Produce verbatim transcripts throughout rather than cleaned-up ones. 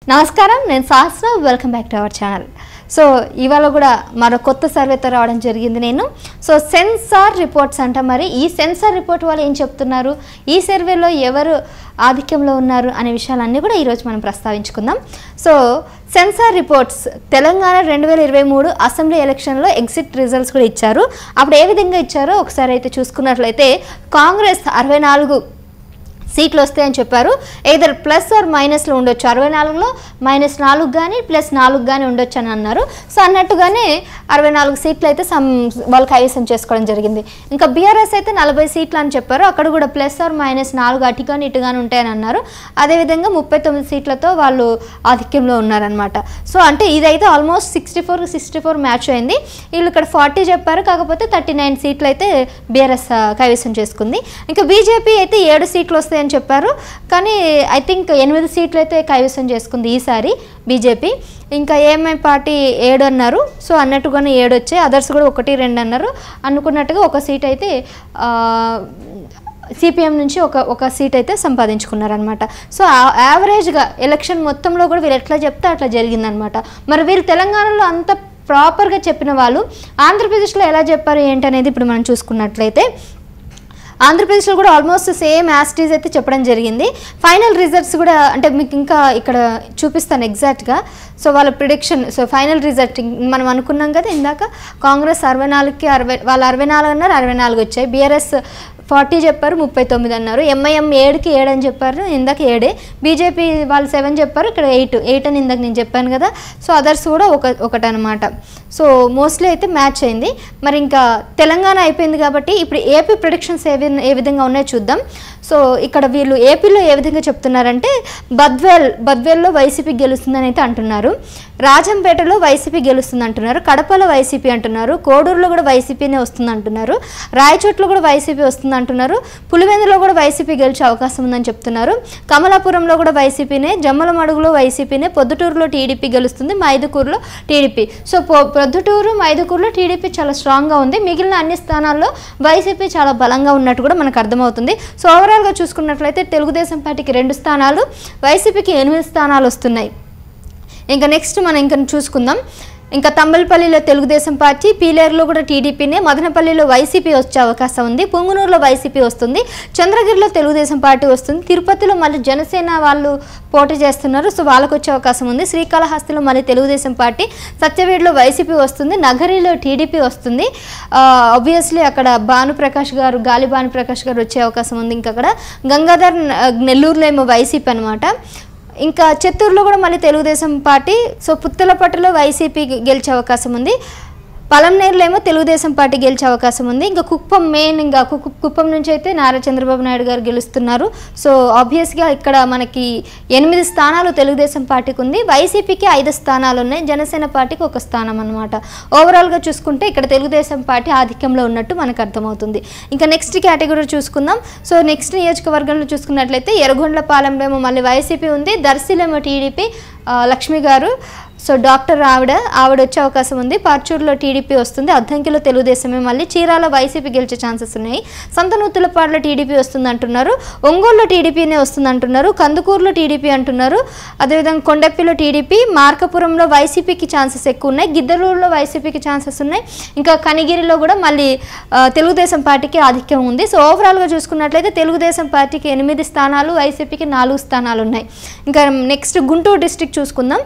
నమస్కారం, నేను Sahasra. Welcome back to our channel. So ఇవాళ కూడా మరో కొత్త సర్వేతో రావడం జరిగింది నేను. సో సెన్సార్ రిపోర్ట్స్ అంట. మరి ఈ సెన్సార్ రిపోర్ట్ వాళ్ళు ఏం చెప్తున్నారు, ఈ సర్వేలో ఎవరు ఆధిక్యంలో ఉన్నారు అనే విషయాలన్నీ కూడా ఈరోజు మనం ప్రస్తావించుకుందాం. సో సెన్సార్ రిపోర్ట్స్ తెలంగాణ రెండు వేల ఇరవై మూడు అసెంబ్లీ ఎలక్షన్లో ఎగ్జిట్ రిజల్ట్స్ కూడా ఇచ్చారు. అప్పుడు ఏ విధంగా ఇచ్చారో ఒకసారి అయితే చూసుకున్నట్లయితే కాంగ్రెస్ అరవై నాలుగు సీట్లు వస్తాయని చెప్పారు. ఏదర్ ప్లస్ ఆర్ మైనస్లో ఉండొచ్చు, అరవై నాలుగులో మైనస్ నాలుగు కానీ ప్లస్ నాలుగు కానీ ఉండొచ్చు అని అన్నారు. సో అన్నట్టుగానే అరవై నాలుగు సీట్లు అయితే సమ్ వాళ్ళు కైవసం చేసుకోవడం జరిగింది. ఇంకా బీఆర్ఎస్ అయితే నలభై సీట్లు అని చెప్పారు. అక్కడ కూడా ప్లస్ ఆర్ మైనస్ నాలుగు అటు కానీ ఇటు కానీ ఉంటాయని అన్నారు. అదేవిధంగా ముప్పై తొమ్మిది సీట్లతో వాళ్ళు ఆధిక్యంలో ఉన్నారనమాట. సో అంటే ఇదైతే almost sixty four sixty four match అయింది. వీళ్ళు ఇక్కడ ఫార్టీ చెప్పారు, కాకపోతే థర్టీ నైన్ సీట్లు అయితే బీఆర్ఎస్ కైవసం చేసుకుంది. ఇంకా బీజేపీ అయితే ఏడు సీట్లు వస్తాయి అని చెప్పారు, కానీ ఐ థింక్ ఎనిమిది సీట్లు అయితే కైవసం చేసుకుంది ఈసారి బీజేపీ. ఇంకా ఏఎంఐ పార్టీ ఏడు అన్నారు. సో అన్నట్టుగానే ఏడు వచ్చాయి, అదర్స్ కూడా ఒకటి రెండు అన్నారు. అనుకున్నట్టుగా ఒక సీట్ అయితే సిపిఎం నుంచి ఒక ఒక సీట్ అయితే సంపాదించుకున్నారనమాట. సో యావరేజ్గా ఎలక్షన్ మొత్తంలో కూడా వీళ్ళు ఎట్లా చెప్తే అట్లా జరిగిందనమాట. మరి వీళ్ళు తెలంగాణలో అంత ప్రాపర్గా చెప్పిన వాళ్ళు ఆంధ్రప్రదేశ్లో ఎలా చెప్పారు ఏంటి అనేది ఇప్పుడు మనం చూసుకున్నట్లయితే ఆంధ్రప్రదేశ్లో కూడా ఆల్మోస్ట్ సేమ్ యాస్టీజ్ అయితే చెప్పడం జరిగింది. ఫైనల్ రిజల్ట్స్ కూడా అంటే మీకు ఇంకా ఇక్కడ చూపిస్తాను ఎగ్జాక్ట్గా. సో వాళ్ళ ప్రిడిక్షన్, సో ఫైనల్ రిజల్ట్ మనం అనుకున్నాం కదా ఇందాక, కాంగ్రెస్ అరవై నాలుగుకి అరవై వాళ్ళు అరవై నాలుగు అన్నారు, అరవై నాలుగు వచ్చాయి. బీఆర్ఎస్ ఫార్టీ చెప్పారు, ముప్పై తొమ్మిది అన్నారు. ఎంఐఎం ఏడుకి ఏడు అని చెప్పారు, ఇందాక ఏడే. బీజేపీ వాళ్ళు సెవెన్ చెప్పారు, ఇక్కడ ఎయిట్ ఎయిట్ అని ఇందాక నేను చెప్పాను కదా. సో అదర్స్ కూడా ఒక ఒకటి అనమాట. సో మోస్ట్లీ అయితే మ్యాచ్ అయింది. మరి ఇంకా తెలంగాణ అయిపోయింది కాబట్టి ఇప్పుడు ఏపీ ప్రిడిక్షన్స్ ఏ ఏ విధంగా ఉన్నాయో చూద్దాం. సో ఇక్కడ వీళ్ళు ఏపీలో ఏ విధంగా చెప్తున్నారంటే బద్వేల్ బద్వేల్లో వైసీపీ గెలుస్తుందని అయితే అంటున్నారు. రాజంపేటలో వైసీపీ గెలుస్తుంది అంటున్నారు. కడపలో వైసీపీ అంటున్నారు. కోడూరులో కూడా వైసీపీనే వస్తుంది అంటున్నారు. రాయచోట్లో కూడా వైసీపీ వస్తుంది అంటున్నారు. పులివెందులో కూడా వైసీపీ గెలిచే అవకాశం ఉందని చెప్తున్నారు. కమలాపురంలో కూడా వైసీపీనే, జమ్మలమడుగులో వైసీపీనే, పొద్దుటూరులో టీడీపీ గెలుస్తుంది, మైదుకూరులో టీడీపీ. సో పొద్దుటూరు మైదుకూరులో టీడీపీ చాలా స్ట్రాంగ్గా ఉంది. మిగిలిన అన్ని స్థానాల్లో వైసీపీ చాలా బలంగా ఉన్నట్టు కూడా మనకు అర్థమవుతుంది. సో ఓవరాల్గా చూసుకున్నట్లయితే తెలుగుదేశం పార్టీకి రెండు స్థానాలు, వైసీపీకి ఎనిమిది స్థానాలు వస్తున్నాయి. ఇంకా నెక్స్ట్ మనం ఇంకా చూసుకుందాం. ఇంకా తంబలపల్లిలో తెలుగుదేశం పార్టీ, పీలేరులో కూడా టీడీపీనే, మదనపల్లిలో వైసీపీ వచ్చే అవకాశం ఉంది, పుంగునూరులో వైసీపీ వస్తుంది, చంద్రగిరిలో తెలుగుదేశం పార్టీ వస్తుంది, తిరుపతిలో మళ్ళీ జనసేన వాళ్ళు పోటీ చేస్తున్నారు. సో వాళ్ళకు వచ్చే అవకాశం ఉంది. శ్రీకాళహస్తిలో మళ్ళీ తెలుగుదేశం పార్టీ, సత్యవేడులో వైసీపీ వస్తుంది, నగరిలో టీడీపీ వస్తుంది. ఆబ్వియస్లీ అక్కడ భానుప్రకాష్ గారు, గాలి భానుప్రకాష్ గారు వచ్చే అవకాశం ఉంది. ఇంకా అక్కడ గంగాధర్ నెల్లూరులో ఏమో వైసీపీ అనమాట. ఇంకా చిత్తూరులో కూడా మళ్ళీ తెలుగుదేశం పార్టీ. సో పుత్తలపట్టులో వైసీపీ గెలిచే అవకాశం ఉంది. పలంనేరులో ఏమో తెలుగుదేశం పార్టీ గెలిచే అవకాశం ఉంది. ఇంకా కుప్పం మెయిన్, ఇంకా కుప్పం నుంచి అయితే నారా చంద్రబాబు నాయుడు గారు గెలుస్తున్నారు. సో ఆబ్వియస్గా ఇక్కడ మనకి ఎనిమిది స్థానాలు తెలుగుదేశం పార్టీకి ఉంది, వైసీపీకి ఐదు స్థానాలు ఉన్నాయి, జనసేన పార్టీకి ఒక స్థానం అనమాట. ఓవరాల్గా చూసుకుంటే ఇక్కడ తెలుగుదేశం పార్టీ ఆధిక్యంలో ఉన్నట్టు మనకు అర్థమవుతుంది. ఇంకా నెక్స్ట్ కేటగిరీ చూసుకుందాం. సో నెక్స్ట్ నియోజకవర్గంలో చూసుకున్నట్లయితే ఎర్రగొండ్లపాలెంలో ఏమో మళ్ళీ వైసీపీ ఉంది, దర్శిలేమో టీడీపీ, లక్ష్మి గారు, సో డాక్టర్ ఆవిడ ఆవిడ వచ్చే అవకాశం ఉంది. పర్చూరులో టీడీపీ వస్తుంది, అద్దంకిలో తెలుగుదేశమే, మళ్ళీ చీరాల వైసీపీ గెలిచే ఛాన్సెస్ ఉన్నాయి. సంతనూతులపాడులో టీడీపీ వస్తుంది అంటున్నారు, ఒంగోలులో టీడీపీనే వస్తుంది అంటున్నారు, కందుకూరులో టీడీపీ అంటున్నారు, అదేవిధంగా కొండెప్పిలో టీడీపీ, మార్కపురంలో వైసీపీకి ఛాన్సెస్ ఎక్కువ ఉన్నాయి, గిద్దలూరులో వైసీపీకి ఛాన్సెస్ ఉన్నాయి, ఇంకా కనిగిరిలో కూడా మళ్ళీ తెలుగుదేశం పార్టీకి ఆధిక్యం ఉంది. సో ఓవరాల్గా చూసుకున్నట్లయితే తెలుగుదేశం పార్టీకి ఎనిమిది స్థానాలు, వైసీపీకి నాలుగు స్థానాలు ఉన్నాయి. ఇంకా నెక్స్ట్ గుంటూరు డిస్ట్రిక్ట్ చూసుకుందాం.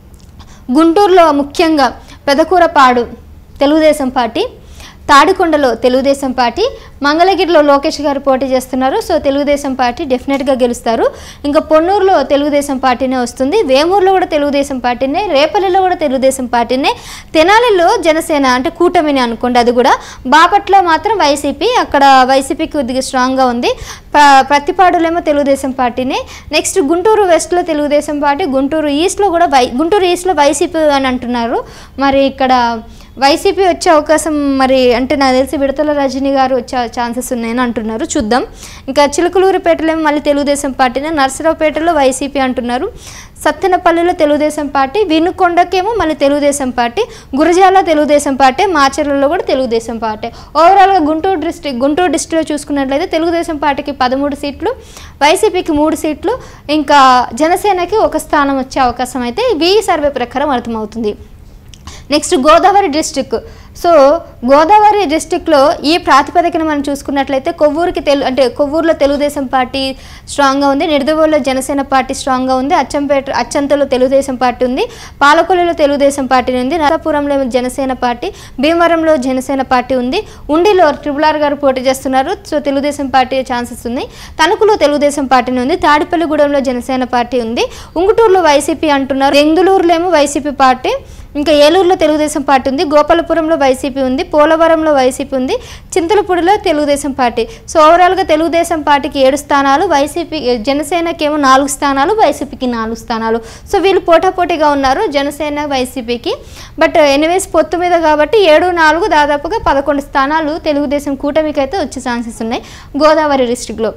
గుంటూరులో ముఖ్యంగా పెదకూరపాడు తెలుగుదేశం పార్టీ, తాడికొండలో తెలుగుదేశం పార్టీ, మంగళగిరిలో లోకేష్ గారు పోటీ చేస్తున్నారు. సో తెలుగుదేశం పార్టీ డెఫినెట్గా గెలుస్తారు. ఇంకా పొన్నూరులో తెలుగుదేశం పార్టీనే వస్తుంది, వేమూరులో కూడా తెలుగుదేశం పార్టీనే, రేపల్లిలో కూడా తెలుగుదేశం పార్టీనే, తెనాలిలో జనసేన అంటే కూటమిని అనుకోండి అది కూడా, బాపట్లో మాత్రం వైసీపీ, అక్కడ వైసీపీ కొద్దిగా స్ట్రాంగ్గా ఉంది, ప్రతిపాడులేమో తెలుగుదేశం పార్టీనే. నెక్స్ట్ గుంటూరు వెస్ట్లో తెలుగుదేశం పార్టీ, గుంటూరు ఈస్ట్లో కూడా వై గుంటూరు ఈస్ట్లో వైసీపీ అని అంటున్నారు. మరి ఇక్కడ వైసీపీ వచ్చే అవకాశం మరి అంటే నాకు తెలిసి విడతల రజనీ గారు వచ్చే ఛాన్సెస్ ఉన్నాయని అంటున్నారు, చూద్దాం. ఇంకా చిలుకలూరుపేటలో మళ్ళీ తెలుగుదేశం పార్టీనే, నర్సరావుపేటలో వైసీపీ అంటున్నారు, సత్తెనపల్లిలో తెలుగుదేశం పార్టీ, వినుకొండకేమో మళ్ళీ తెలుగుదేశం పార్టీ, గురజాల తెలుగుదేశం పార్టీ, మాచర్లలో కూడా తెలుగుదేశం పార్టీ. ఓవరాల్గా గుంటూరు డిస్ట్రిక్ట్ గుంటూరు డిస్ట్రిక్ట్లో చూసుకున్నట్లయితే తెలుగుదేశం పార్టీకి పదమూడు సీట్లు, వైసీపీకి మూడు సీట్లు, ఇంకా జనసేనకి ఒక స్థానం వచ్చే అవకాశం అయితే ఈ సర్వే ప్రకారం అర్థమవుతుంది. Next Godavari district. So Godavari డిస్ట్రిక్ట్లో ఈ ప్రాతిపదికన మనం చూసుకున్నట్లయితే కొవ్వూరుకి తెలు అంటే కొవ్వూరులో తెలుగుదేశం పార్టీ స్ట్రాంగ్గా ఉంది, నిడదవోలులో జనసేన పార్టీ స్ట్రాంగ్గా ఉంది, అచ్చంపేట అచ్చంతలో తెలుగుదేశం పార్టీ ఉంది, పాలకొల్లులో తెలుగుదేశం పార్టీ ఉంది, నరసాపురంలో జనసేన పార్టీ, భీమవరంలో జనసేన పార్టీ ఉంది, ఉండిలో ట్రిపుల్ ఆర్ గారు పోటీ చేస్తున్నారు, సో తెలుగుదేశం పార్టీ ఛాన్సెస్ ఉన్నాయి, తణుకులో తెలుగుదేశం పార్టీ ఉంది, తాడిపల్లిగూడెంలో జనసేన పార్టీ ఉంది, ఉంగుటూరులో వైసీపీ అంటున్నారు, బెంగుళూరులో ఏమో వైసీపీ పార్టీ, ఇంకా ఏలూరులో తెలుగుదేశం పార్టీ ఉంది, గోపాలపురంలో వైసీపీ ఉంది, పోలవరంలో వైసీపీ ఉంది, చింతలపూడిలో తెలుగుదేశం పార్టీ. సో ఓవరాల్గా తెలుగుదేశం పార్టీకి ఏడు స్థానాలు, వైసీపీ జనసేనకి ఏమో నాలుగు స్థానాలు, వైసీపీకి నాలుగు స్థానాలు. సో వీళ్ళు పోటాపోటీగా ఉన్నారు జనసేన వైసీపీకి. బట్ ఎనీవేస్ పొత్తు మీద కాబట్టి ఏడు నాలుగు దాదాపుగా పదకొండు స్థానాలు తెలుగుదేశం కూటమికి అయితే వచ్చే ఛాన్సెస్ ఉన్నాయి గోదావరి డిస్ట్రిక్ట్లో.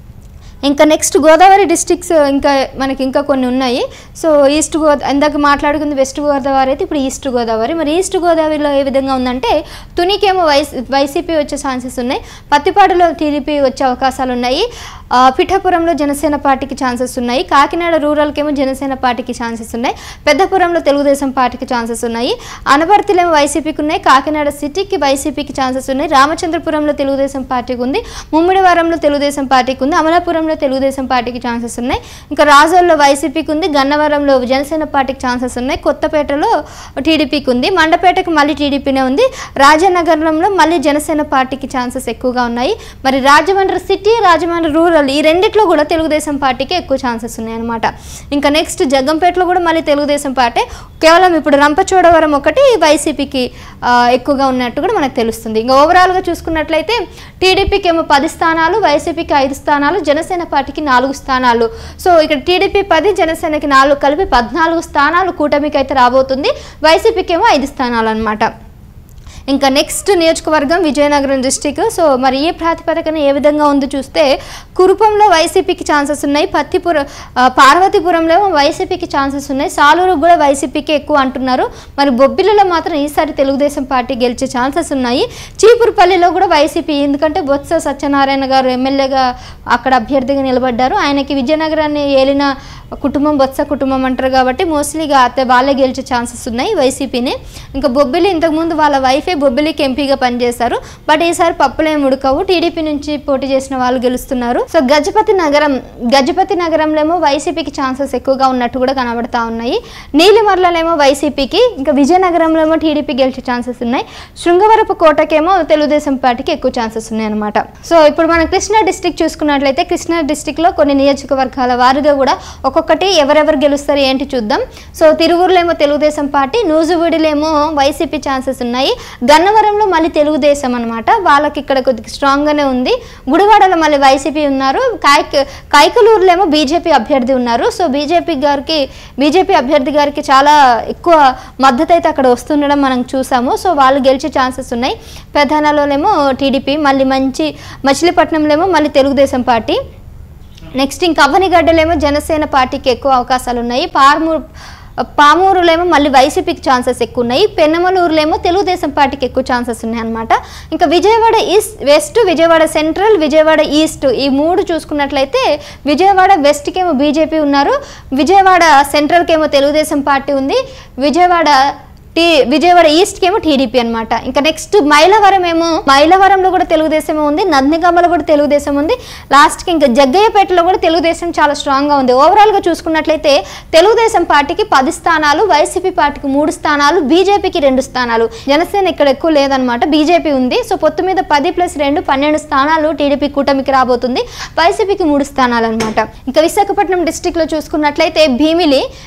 ఇంకా నెక్స్ట్ గోదావరి డిస్ట్రిక్ట్స్ ఇంకా మనకి ఇంకా కొన్ని ఉన్నాయి. సో ఈస్ట్ గోదా ఇందాక మాట్లాడుకుంది వెస్ట్ గోదావరి అయితే ఇప్పుడు ఈస్ట్ గోదావరి. మరి ఈస్ట్ గోదావరిలో ఏ విధంగా ఉందంటే తునికేమో వైస్ వైసీపీ వచ్చే ఛాన్సెస్ ఉన్నాయి, పత్తిపాడులో టీడీపీ వచ్చే అవకాశాలు ఉన్నాయి, పిఠాపురంలో జనసేన పార్టీకి ఛాన్సెస్ ఉన్నాయి, కాకినాడ రూరల్కేమో జనసేన పార్టీకి ఛాన్సెస్ ఉన్నాయి, పెద్దపురంలో తెలుగుదేశం పార్టీకి ఛాన్సెస్ ఉన్నాయి, అనపర్తిలేమో వైసీపీకి ఉన్నాయి, కాకినాడ సిటీకి వైసీపీకి ఛాన్సెస్ ఉన్నాయి, రామచంద్రపురంలో తెలుగుదేశం పార్టీకి ఉంది, ముమ్మిడివారంలో తెలుగుదేశం పార్టీకి ఉంది, అమలాపురం తెలుగుదేశం పార్టీకి ఛాన్సెస్ ఉన్నాయి, ఇంకా రాజోల్లో వైసీపీకి ఉంది, గన్నవరంలో జనసేన పార్టీకి ఛాన్సెస్ ఉన్నాయి, కొత్తపేటలో టీడీపీకి ఉంది, మండపేటకు మళ్ళీ టీడీపీనే ఉంది, రాజనగరంలో మళ్ళీ జనసేన పార్టీకి ఛాన్సెస్ ఎక్కువగా ఉన్నాయి. మరి రాజమండ్రి సిటీ, రాజమండ్రి రూరల్ ఈ రెండిట్లో కూడా తెలుగుదేశం పార్టీకి ఎక్కువ ఛాన్సెస్ ఉన్నాయి అనమాట. ఇంకా నెక్స్ట్ జగ్గంపేటలో కూడా మళ్ళీ తెలుగుదేశం పార్టీ, కేవలం ఇప్పుడు రంపచోడవరం ఒకటి వైసీపీకి ఎక్కువగా ఉన్నట్టు కూడా మనకు తెలుస్తుంది. ఇంకా ఓవరాల్గా చూసుకున్నట్లయితే టీడీపీకి ఏమో పది స్థానాలు, వైసీపీకి ఐదు స్థానాలు, జనసేన పార్టీకి నాలుగు స్థానాలు. సో ఇక్కడ టీడీపీ పది, జనసేనకి నాలుగు కలిపి పద్నాలుగు స్థానాలు కూటమికి అయితే రాబోతుంది, వైసీపీకి ఏమో ఐదు స్థానాలు అనమాట. ఇంకా నెక్స్ట్ నియోజకవర్గం విజయనగరం డిస్టిక్. సో మరి ఈ ప్రాతిపదికన ఏ విధంగా ఉందో చూస్తే కురుపంలో వైసీపీకి ఛాన్సెస్ ఉన్నాయి, పత్తిపురం పార్వతీపురంలో వైసీపీకి ఛాన్సెస్ ఉన్నాయి, సాలూరుకు కూడా వైసీపీకి ఎక్కువ అంటున్నారు. మరి బొబ్బిలిలో మాత్రం ఈసారి తెలుగుదేశం పార్టీ గెలిచే ఛాన్సెస్ ఉన్నాయి, చీపురుపల్లిలో కూడా వైసీపీ, ఎందుకంటే బొత్స సత్యనారాయణ గారు ఎమ్మెల్యేగా అక్కడ అభ్యర్థిగా నిలబడ్డారు, ఆయనకి విజయనగరాన్ని ఏలిన కుటుంబం బొత్స కుటుంబం అంటారు కాబట్టి మోస్ట్లీగా అతే వాళ్ళే గెలిచే ఛాన్సెస్ ఉన్నాయి వైసీపీని. ఇంకా బొబ్బిలి ఇంతకుముందు వాళ్ళ వైఫే బొబ్బిలికి ఎంపీగా పనిచేశారు, బట్ ఈసారి పప్పులేం ఉడకవు, టీడీపీ నుంచి పోటీ చేసిన వాళ్ళు గెలుస్తున్నారు. సో గజపతి నగరం గజపతి నగరంలో ఏమో వైసీపీకి ఛాన్సెస్ ఎక్కువగా ఉన్నట్టు కూడా కనబడతా ఉన్నాయి, నీలిమర్లలో వైసీపీకి, ఇంకా విజయనగరంలో ఏమో టీడీపీ గెలిచే ఛాన్సెస్ ఉన్నాయి, శృంగవరపు కోటకేమో తెలుగుదేశం పార్టీకి ఎక్కువ ఛాన్సెస్ ఉన్నాయి అనమాట. సో ఇప్పుడు మనం కృష్ణా డిస్టిక్ చూసుకున్నట్లయితే కృష్ణా డిస్టిక్లో కొన్ని నియోజకవర్గాల వారుగా కూడా ఒక్కొక్కటి ఎవరెవరు గెలుస్తారు ఏంటి చూద్దాం. సో తిరువూరులో ఏమో తెలుగుదేశం పార్టీ, నూజువీడిలేమో వైసీపీ ఛాన్సెస్ ఉన్నాయి, గన్నవరంలో మళ్ళీ తెలుగుదేశం అనమాట, వాళ్ళకి ఇక్కడ కొద్దిగా స్ట్రాంగ్గానే ఉంది, గుడివాడలో మళ్ళీ వైసీపీ ఉన్నారు, కాయక కైకలూరులో ఏమో బీజేపీ అభ్యర్థి ఉన్నారు. సో బీజేపీ గారికి బీజేపీ అభ్యర్థి గారికి చాలా ఎక్కువ మద్దతు అయితే అక్కడ వస్తుండడం మనం చూసాము. సో వాళ్ళు గెలిచే ఛాన్సెస్ ఉన్నాయి. ప్రధానలోనేమో టీడీపీ, మళ్ళీ మంచి మచిలీపట్నంలో ఏమో మళ్ళీ తెలుగుదేశం పార్టీ, నెక్స్ట్ ఇంకా అవ్వనిగడ్డలేమో జనసేన పార్టీకి ఎక్కువ అవకాశాలు ఉన్నాయి, పార్మూరు పామూరులేమో మళ్ళీ వైసీపీకి ఛాన్సెస్ ఎక్కువ ఉన్నాయి, పెన్నమలూరులేమో తెలుగుదేశం పార్టీకి ఎక్కువ ఛాన్సెస్ ఉన్నాయి అనమాట. ఇంకా Vijayawada east west, Vijayawada central, Vijayawada east ఈ మూడు చూసుకున్నట్లయితే విజయవాడ వెస్ట్కి ఏమో బీజేపీ ఉన్నారు, విజయవాడ సెంట్రల్కి ఏమో తెలుగుదేశం పార్టీ ఉంది, విజయవాడ టీ విజయవాడ ఈస్ట్కి ఏమో టీడీపీ అనమాట. ఇంకా నెక్స్ట్ మైలవరం ఏమో మైలవరంలో కూడా తెలుగుదేశం ఉంది, నందిగామలో కూడా తెలుగుదేశం ఉంది, లాస్ట్కి ఇంకా జగ్గయ్యపేటలో కూడా తెలుగుదేశం చాలా స్ట్రాంగ్గా ఉంది. ఓవరాల్గా చూసుకున్నట్లయితే తెలుగుదేశం పార్టీకి పది స్థానాలు, వైసీపీ పార్టీకి మూడు స్థానాలు, బీజేపీకి రెండు స్థానాలు, జనసేన ఇక్కడ ఎక్కువ లేదనమాట, బీజేపీ ఉంది. సో పొత్తు మీద పది ప్లస్ రెండు పన్నెండు స్థానాలు టీడీపీ కూటమికి రాబోతుంది, వైసీపీకి మూడు స్థానాలు అనమాట. ఇంకా విశాఖపట్నం డిస్టిక్లో చూసుకున్నట్లయితే భీమిలి,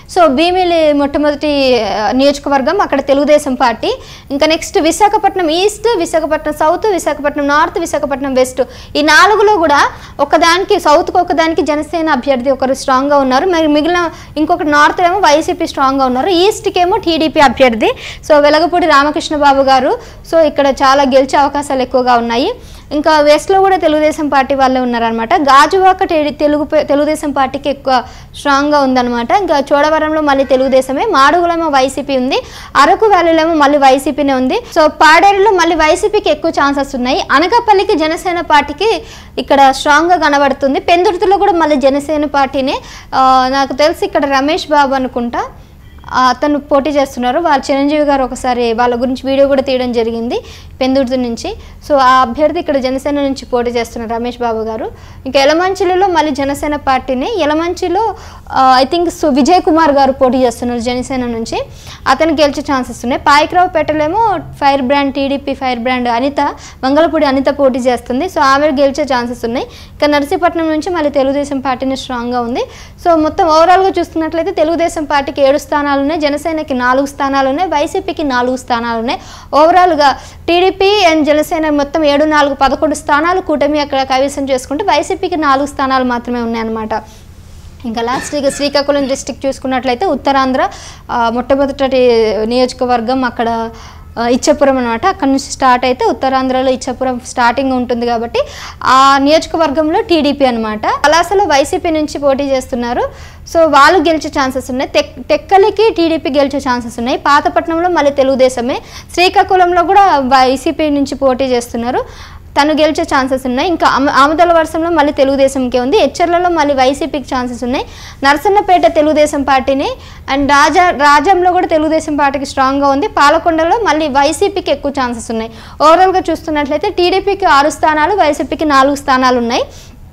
సో భీమిలి మొట్టమొదటి నియోజకవర్గం అక్కడ తెలుగుదేశం పార్టీ. ఇంకా next Visakhapatnam east, Visakhapatnam south, Visakhapatnam north, Visakhapatnam west, ఈ నాలుగులో కూడా ఒకదానికి సౌత్కి ఒకదానికి జనసేన అభ్యర్థి ఒకరు స్ట్రాంగ్గా ఉన్నారు. మరి మిగిలిన ఇంకొకటి నార్త్ ఏమో వైసీపీ స్ట్రాంగ్గా ఉన్నారు. ఈస్ట్కి ఏమో టీడీపీ అభ్యర్థి సో వెలగపూడి రామకృష్ణ బాబు గారు. సో ఇక్కడ చాలా గెలిచే అవకాశాలు ఎక్కువగా ఉన్నాయి. ఇంకా వెస్ట్లో కూడా తెలుగుదేశం పార్టీ వాళ్ళే ఉన్నారనమాట. గాజువాక తెలుగు తెలుగుదేశం పార్టీకి ఎక్కువ స్ట్రాంగ్గా ఉందన్నమాట. ఇంకా చోడవరంలో మళ్ళీ తెలుగుదేశమే, మాడుగులేమో వైసీపీ ఉంది, అరకు వ్యాలీలో ఏమో మళ్ళీ వైసీపీనే ఉంది. సో పాడేరులో మళ్ళీ వైసీపీకి ఎక్కువ ఛాన్సెస్ ఉన్నాయి. అనకాపల్లికి జనసేన పార్టీకి ఇక్కడ స్ట్రాంగ్గా కనబడుతుంది. పెందుర్తిలో కూడా మళ్ళీ జనసేన పార్టీనే. నాకు తెలిసి ఇక్కడ రమేష్ బాబు అనుకుంటా అతను పోటీ చేస్తున్నారు. వాళ్ళ చిరంజీవి గారు ఒకసారి వాళ్ళ గురించి వీడియో కూడా తీయడం జరిగింది పెందుర్తి నుంచి. సో ఆ అభ్యర్థి ఇక్కడ జనసేన నుంచి పోటీ చేస్తున్నారు రమేష్ బాబు గారు. ఇంకా యలమంచిలిలో మళ్ళీ జనసేన పార్టీని, యలమంచిలో I think so Vijay Kumar garu పోటీ చేస్తున్నారు జనసేన నుంచి, అతను గెలిచే ఛాన్సెస్ ఉన్నాయి. పాయకరావుపేటలేమో fire brand TDP fire brand Anitha, Mangalapudi Anitha పోటీ చేస్తుంది. సో ఆమె గెలిచే ఛాన్సెస్ ఉన్నాయి. ఇంకా నర్సీపట్నం నుంచి మళ్ళీ తెలుగుదేశం పార్టీని స్ట్రాంగ్గా ఉంది. సో మొత్తం ఓవరాల్గా చూస్తున్నట్లయితే తెలుగుదేశం పార్టీకి ఏడు స్థానాలు ఉన్నాయి, జనసేనకి నాలుగు స్థానాలు ఉన్నాయి, వైసీపీకి నాలుగు స్థానాలు ఉన్నాయి. ఓవరాల్గా టీడీపీ అండ్ జనసేన మొత్తం ఏడు నాలుగు పదకొండు స్థానాలు కూటమి అక్కడ కైవసం చేసుకుంటే వైసీపీకి నాలుగు స్థానాలు మాత్రమే ఉన్నాయన్నమాట. ఇంకా లాస్ట్ ఇక శ్రీకాకుళం డిస్ట్రిక్ట్ చూసుకున్నట్లయితే ఉత్తరాంధ్ర మొట్టమొదటి నియోజకవర్గం అక్కడ ఇచ్చాపురం అనమాట. అక్కడ నుంచి స్టార్ట్ అయితే ఉత్తరాంధ్రలో ఇచ్చాపురం స్టార్టింగ్ ఉంటుంది కాబట్టి ఆ నియోజకవర్గంలో టీడీపీ అనమాట. పలాసలో వైసీపీ నుంచి పోటీ చేస్తున్నారు. సో వాళ్ళు గెలిచే ఛాన్సెస్ ఉన్నాయి. తెక్ టెక్కలికి టీడీపీ గెలిచే ఛాన్సెస్ ఉన్నాయి. పాతపట్నంలో మళ్ళీ తెలుగుదేశమే, శ్రీకాకుళంలో కూడా వైసీపీ నుంచి పోటీ చేస్తున్నారు, తను గెలిచే ఛాన్సెస్ ఉన్నాయి. ఇంకా ఆముదల వర్షంలో మళ్ళీ తెలుగుదేశంకే ఉంది. హెచ్చర్లలో మళ్ళీ వైసీపీకి ఛాన్సెస్ ఉన్నాయి. నరసన్నపేట తెలుగుదేశం పార్టీని అండ్ రాజా రాజంలో కూడా తెలుగుదేశం పార్టీకి స్ట్రాంగ్గా ఉంది. పాలకొండలో మళ్ళీ వైసీపీకి ఎక్కువ ఛాన్సెస్ ఉన్నాయి. ఓవరాల్గా చూస్తున్నట్లయితే టీడీపీకి ఆరు స్థానాలు, వైసీపీకి నాలుగు స్థానాలు ఉన్నాయి.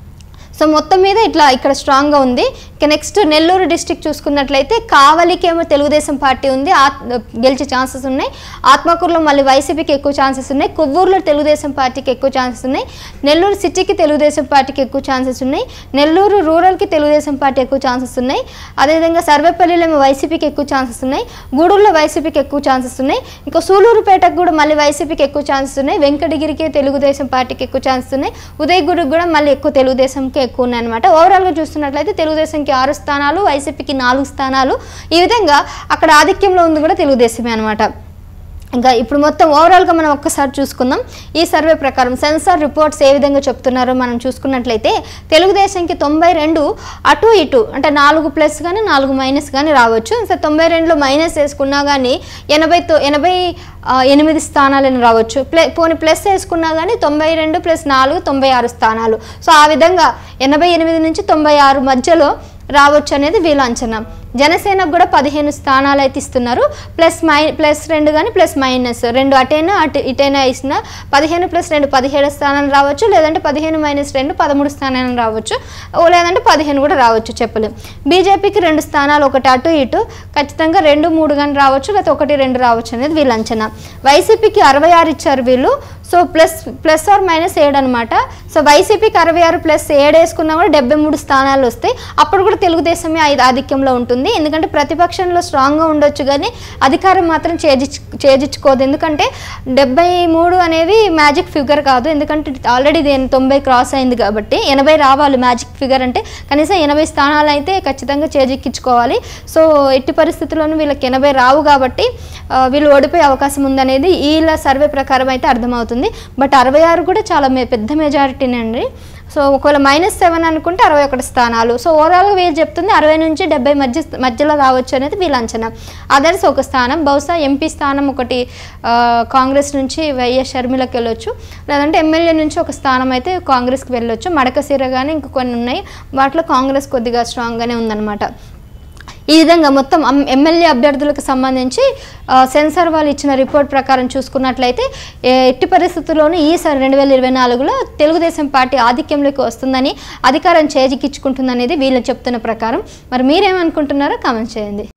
సో మొత్తం మీద ఇట్లా ఇక్కడ స్ట్రాంగ్గా ఉంది. ఇక నెక్స్ట్ నెల్లూరు డిస్ట్రిక్ట్ చూసుకున్నట్లయితే కావలికేమో తెలుగుదేశం పార్టీ ఉంది, గెలిచే ఛాన్సెస్ ఉన్నాయి. ఆత్మకూరులో మళ్ళీ వైసీపీకి ఎక్కువ ఛాన్సెస్ ఉన్నాయి. కొవ్వూరులో తెలుగుదేశం పార్టీకి ఎక్కువ ఛాన్సెస్ ఉన్నాయి. నెల్లూరు సిటీకి తెలుగుదేశం పార్టీకి ఎక్కువ ఛాన్సెస్ ఉన్నాయి. నెల్లూరు రూరల్కి తెలుగుదేశం పార్టీ ఎక్కువ ఛాన్సెస్ ఉన్నాయి. అదేవిధంగా సర్వేపల్లిలో ఏమో వైసీపీకి ఎక్కువ ఛాన్సెస్ ఉన్నాయి. గూడూరులో వైసీపీకి ఎక్కువ ఛాన్సెస్ ఉన్నాయి. ఇంకా సూలూరుపేటకు కూడా మళ్ళీ వైసీపీకి ఎక్కువ ఛాన్సెస్ ఉన్నాయి. వెంకటగిరికి తెలుగుదేశం పార్టీకి ఎక్కువ ఛాన్సెస్ ఉన్నాయి. ఉదయగిరికి కూడా మళ్ళీ ఎక్కువ తెలుగుదేశంకి ఎక్కువ ఉన్నాయన్నమాట. ఓవరాల్గా చూస్తున్నట్లయితే తెలుగుదేశంకి ఆరు స్థానాలు, వైసీపీకి నాలుగు స్థానాలు. ఈ విధంగా అక్కడ ఆధిక్యంలో ఉంది కూడా తెలుగుదేశమే అనమాట. ఇంకా ఇప్పుడు మొత్తం ఓవరాల్గా మనం ఒక్కసారి చూసుకుందాం. ఈ సర్వే ప్రకారం సెన్సార్ రిపోర్ట్స్ ఏ విధంగా చెప్తున్నారో మనం చూసుకున్నట్లయితే తెలుగుదేశంకి తొంభై రెండు అటు ఇటు అంటే నాలుగు ప్లస్ కానీ నాలుగు మైనస్ కానీ రావచ్చు. సో తొంభై రెండులో మైనస్ వేసుకున్నా కానీ ఎనభై ఎనభై ఎనిమిది స్థానాలను రావచ్చు. ప్లే పోనీ ప్లస్ వేసుకున్నా కానీ తొంభై రెండు ప్లస్ నాలుగు తొంభై ఆరు స్థానాలు. సో ఆ విధంగా ఎనభై ఎనిమిది నుంచి తొంభై ఆరు మధ్యలో రావచ్చు అనేది వీళ్ళ అంచనా. జనసేనకు కూడా పదిహేను స్థానాలు అయితే ఇస్తున్నారు. ప్లస్ మై ప్లస్ రెండు కానీ ప్లస్ మైనస్ రెండు అటైనా అటు ఇటైనా ఇస్తున్న పదిహేను ప్లస్ రెండు పదిహేడు స్థానాలు రావచ్చు, లేదంటే పదిహేను మైనస్ రెండు పదమూడు స్థానాలు రావచ్చు, లేదంటే పదిహేను కూడా రావచ్చు, చెప్పలేం. బీజేపీకి రెండు స్థానాలు ఒకటి అటు ఇటు ఖచ్చితంగా రెండు మూడు కానీ రావచ్చు, లేకపోతే ఒకటి రెండు రావచ్చు అనేది వీళ్ళ అంచనా. వైసీపీకి అరవై ఆరు ఇచ్చారు వీళ్ళు. So plus plus or minus ఏడు అనమాట. సో వైసీపీకి అరవై ఆరు ప్లస్ ఏడు వేసుకున్నా కూడా డెబ్బై మూడు స్థానాలు వస్తాయి. అప్పుడు కూడా తెలుగుదేశమే ఐదు ఆధిక్యంలో ఉంటుంది. ఎందుకంటే ప్రతిపక్షంలో స్ట్రాంగ్గా ఉండొచ్చు కానీ అధికారం మాత్రం చేజిచ్చు చేజించుకోదు. ఎందుకంటే డెబ్బై మూడు అనేది మ్యాజిక్ ఫిగర్ కాదు. ఎందుకంటే ఆల్రెడీ దేని తొంభై క్రాస్ అయింది కాబట్టి ఎనభై రావాలి. మ్యాజిక్ ఫిగర్ అంటే కనీసం ఎనభై స్థానాలు అయితే ఖచ్చితంగా చేజిక్కించుకోవాలి. సో ఎట్టి పరిస్థితుల్లోనూ వీళ్ళకి ఎనభై రావు కాబట్టి వీళ్ళు ఓడిపోయే అవకాశం ఉందనేది వీళ్ళ సర్వే ప్రకారం అయితే అర్థమవుతుంది. బట్ అరవై ఆరు కూడా చాలా పెద్ద మెజారిటీనే అండి. సో ఒకవేళ మైనస్ సెవెన్ అనుకుంటే అరవై ఒకటి స్థానాలు. సో ఓవరాల్గా వీళ్ళు చెప్తుంది అరవై నుంచి డెబ్బై మధ్య మధ్యలో రావచ్చు అనేది వీళ్ళ అంచనా. అదర్స్ ఒక స్థానం, బహుశా ఎంపీ స్థానం ఒకటి కాంగ్రెస్ నుంచి వైఎస్ షర్మిలకి వెళ్ళొచ్చు, లేదంటే ఎమ్మెల్యే నుంచి ఒక స్థానం అయితే కాంగ్రెస్కి వెళ్ళొచ్చు. మడకసీర కానీ ఇంక కొన్ని ఉన్నాయి, వాటిలో కాంగ్రెస్ కొద్దిగా స్ట్రాంగ్గానే ఉందన్నమాట. ఈ విధంగా మొత్తం ఎమ్మెల్యే అభ్యర్థులకు సంబంధించి సెన్సార్ వాళ్ళు ఇచ్చిన రిపోర్ట్ ప్రకారం చూసుకున్నట్లయితే ఎట్టి పరిస్థితుల్లోనూ ఈసారి రెండు వేల ఇరవై నాలుగులో తెలుగుదేశం పార్టీ ఆధిక్యంలోకి వస్తుందని, అధికారం చేజిక్కించుకుంటుందనేది వీళ్ళు చెప్తున్న ప్రకారం. మరి మీరేమనుకుంటున్నారో కామెంట్ చేయండి.